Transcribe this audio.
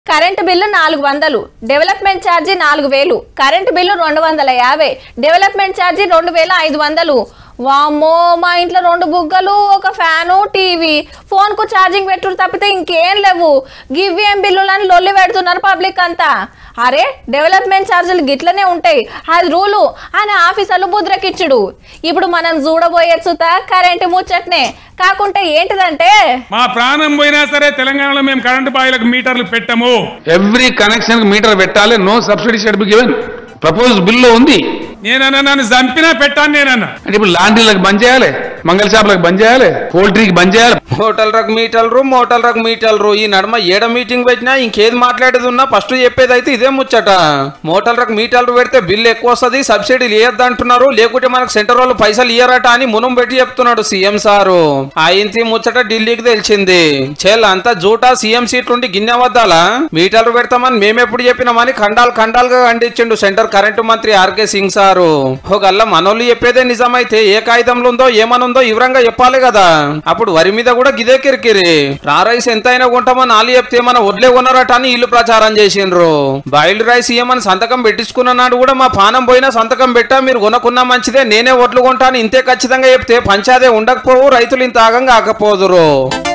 Current bill 400, development ఛార్జీ 4000, current bill 250, development ఛార్జీ 2500. వామ్మో, మా ఇంట్లో 2 బుగ్గలు, ఒక ఫ్యాను, టీవీ, ఫోన్ కు ఛార్జింగ్ పెట్టుడు తప్పితే ఇంకేం లేవు. గివ్వేం బిల్లులని లొల్లి పెడుతున్నారు పబ్లిక్ అంతా. అరే, డెవలప్మెంట్ ఛార్జీలు గిట్లనే ఉంటాయి, అది రూలు అని ఆఫీసర్లు ముద్రకిచ్చుడు. ఇప్పుడు మనం చూడబోయే చుత కరెంటు ముచ్చట్నే. కాకుంటే ఏంటిదంటే, మా ప్రాణం పోయినా సరే తెలంగాణలో మేము కరెంటు బాయిలకు మీటర్లు పెట్టము. ఎవ్రీ కనెక్షన్ మీటర్ పెట్టాలి. No subsidy should be given. Propose బిల్లో ఉంది. నేనన్నా నన్ను చంపినా పెట్టాను నేనన్నా. అంటే ఇప్పుడు లాండ్రీలకు బంద్ చేయాలి, మంగళ షాపులకు బంద్ చేయాలి, పోల్ట్రీకి బంద్ చేయాలి. హోటల్ రక్ మీటర్లు ఈ నడుమ ఏడ మీటింగ్ పెట్టినా ఇంకేది మాట్లాడేది ఉన్నా ఫస్ట్ చెప్పేది అయితే ఇదే ముచ్చట. మోటల్ రక్ మీటర్లు పెడితే బిల్లు ఎక్కువ వస్తుంది, సబ్సిడీలు ఇయ్యద్దు అంటున్నారు, లేకుంటే మనకు సెంటర్ వాళ్ళు పైసలు ఇయ్యరట అని మునం పెట్టి చెప్తున్నాడు సీఎం సారు. ఆయంతి ముచ్చట ఢిల్లీకి తెలిసింది. చెల్ అంతా జూటా, సీఎం సీట్ నుండి గిన్నె వద్దాలా మీటర్లు పెడతామని మేమెప్పుడు చెప్పినామని ఖండాలుగా ఖండించిండు సెంటర్ కరెంటు మంత్రి ఆర్కే సింగ్ సారు. ఒకళ్ళ మనోళ్ళు చెప్పేదే నిజమైతే ఏ కాగితంలో ఉందో ఏమనుందో వివరంగా చెప్పాలి కదా. అప్పుడు వరి మీద కూడా గిదే కిరికిరి. రైస్ ఎంత అయినా కొంటామని వాళ్ళు చెప్తే మన వడ్లే కొన్నారట అని ఇల్లు ప్రచారం చేసిండ్రు. బాయిల్డ్ రైస్ ఇయ్యమని సంతకం పెట్టించుకున్న నాడు కూడా మా పానం పోయినా సంతకం పెట్టా, మీరు కొనుక్కున్నా మంచిదే, నేనే వడ్లు కొంటాను ఇంతే ఖచ్చితంగా చెప్తే పంచాదే ఉండకపోవు, రైతులు ఇంత ఆగంగా ఆకపోదురు.